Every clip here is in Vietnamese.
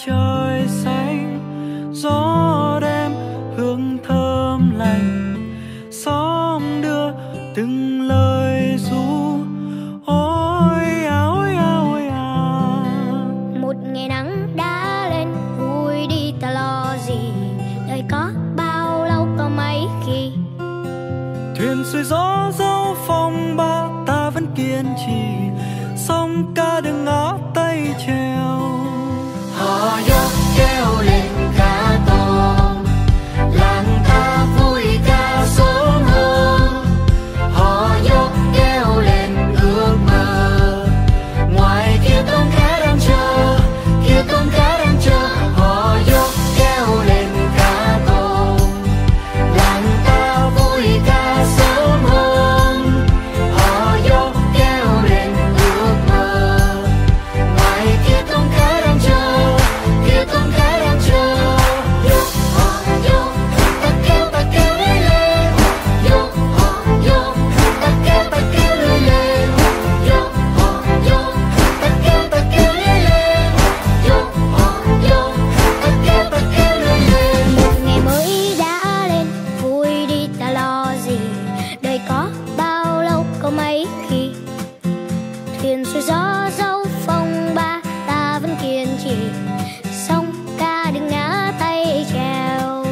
trời xanh, gió đem hương thơm lành, xóm đưa từng lời ru. Ôi à, ôi à, ôi à. Một ngày nắng đã lên, vui đi ta lo gì, đời có bao lâu có mấy khi. Thuyền xuôi gió dẫu phong ba, ta vẫn kiên trì, sông ca đừng ngã tay treo. Hò dốc kêu lên ca tôm, làng ta vui ca sớm hôm. Hò dốc kêu lên ước mơ, ngoài kia con cá đang chờ, kia con cá đang chờ. Hò dốc kêu lên ca tôm, làng ta vui ca sớm hôm. Hò dốc kêu lên ước mơ, ngoài kia con cá đang chờ, kia con cá đang chờ. Dốc hò dốc, ta kêu lên lên. Dốc hò dốc, ta kêu lên lên. Dốc hò dốc, ta kêu lên lên. Dốc hò dốc, ta kêu lên lên. Một ngày mới đã lên, vui đi ta lo gì, đời có bao lâu có mấy khi. Thuyền xuôi gió dẫu phong ba, ta vẫn kiên trì, sông ca đừng ngã tay chèo.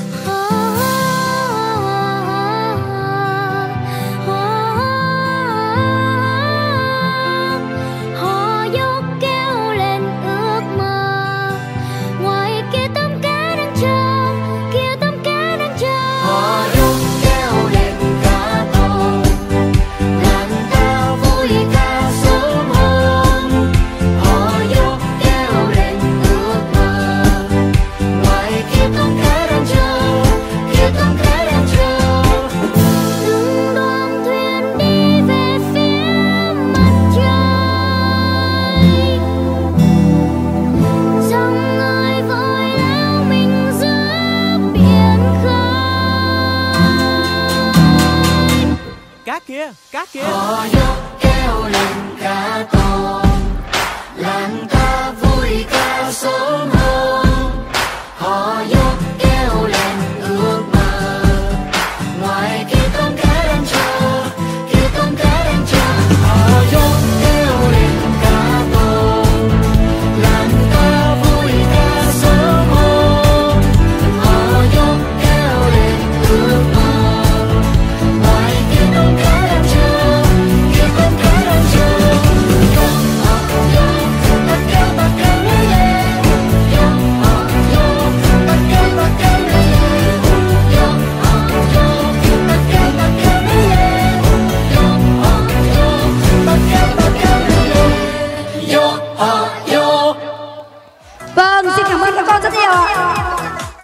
Hò dốc kêu lên ước mơ, ngoài kia tôm cá đang chờ, kia tôm cá đang chờ. Hò dốc kêu lên ca tôm, làng ta vui ca sớm hôm. Hò dốc kêu lên ước mơ, ngoài kia con cá đang chờ, kia con cá đang chờ. Từng đoàn thuyền đi về phía mặt trời, dòng người vội lao mình giữa biển khơi. Cá kia, cá kia. Hò dốc kêu lên ca tôm,